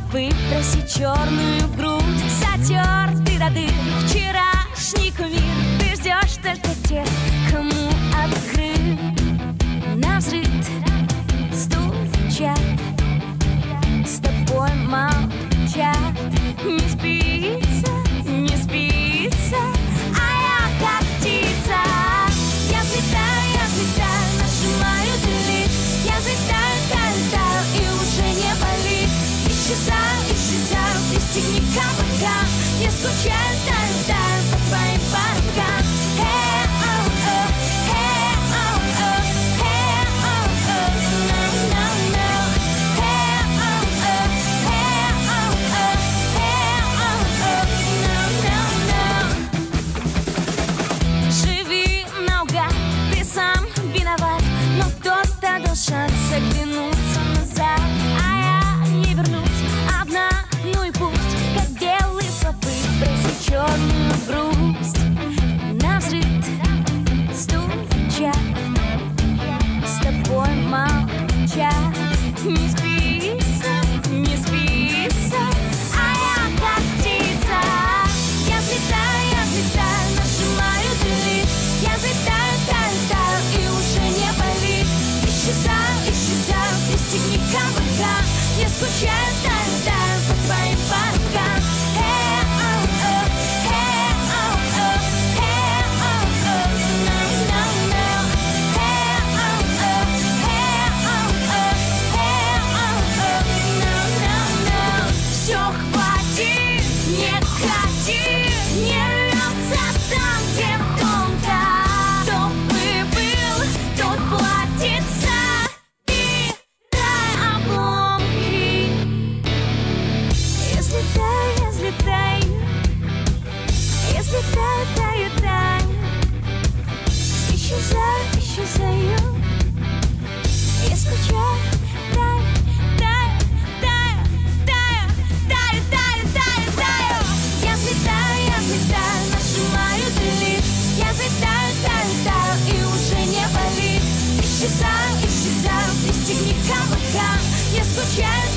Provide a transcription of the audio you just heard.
Выброси черную грудь, затертый до дыр. Вчерашний кумир, ты ждешь только тех, кому открыл. Навзрыд стучат, с тобой молчат. Не спится, не спится, а я как птица. Я взлетаю, нажимаю delete. Я взлетаю, летаю, и уже не болит. Исчезаю, исчезаю, пристегни каблукам. Я скучаю, таю по твоим порткам. Живи наугад, ты сам виноват, но кто-то дал шанс оглянуться назад. А я не вернусь, обману и пусть, как белый слабый, выброси черную грусть. Навзрыд стучат, с тобой молчат. Не спится, не спится, а я как птица. Я взлетаю, нажимаю delete. Я взлетаю, летаю, и уже не болит. Исчезаю, исчезаю, пристегни каблукам. Я скучаю, таю по твоим порткам. Все, хватит, не хоти, не рвется там, где тонко. Кто бы был, тот платится. Питай обломки. Если таю, таю. Исчезаю, исчезаю. Я скучаю, таю. Я взлетаю, нажимаю delete. Я взлетаю, таю, и уже не болит. Исчезаю, исчезаю, пристегни каблукам. Я скучаю.